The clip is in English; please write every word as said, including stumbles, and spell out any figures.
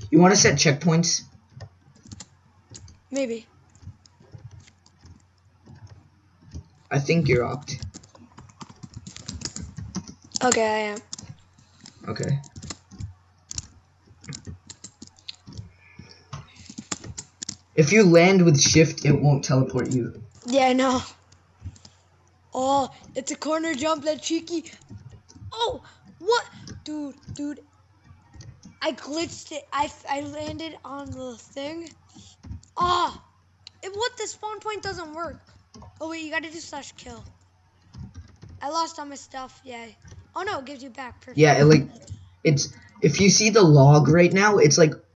You want to set checkpoints? Maybe. I think you're opt. Okay, I am. Okay. If you land with shift, it won't teleport you. Yeah, I know. Oh, it's a corner jump, that cheeky. Oh, what? Dude, dude. I glitched it. I, I landed on the thing. Oh, it, what? The spawn point doesn't work. Oh, wait, you gotta do slash kill. I lost all my stuff. Yeah. Oh, no, it gives you back. Perfect. Yeah, it like, it's, if you see the log right now, it's like